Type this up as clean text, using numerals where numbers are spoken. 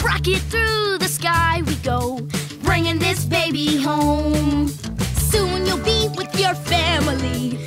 Rocket through the sky we go, bringing this baby home. Soon you'll be with your family,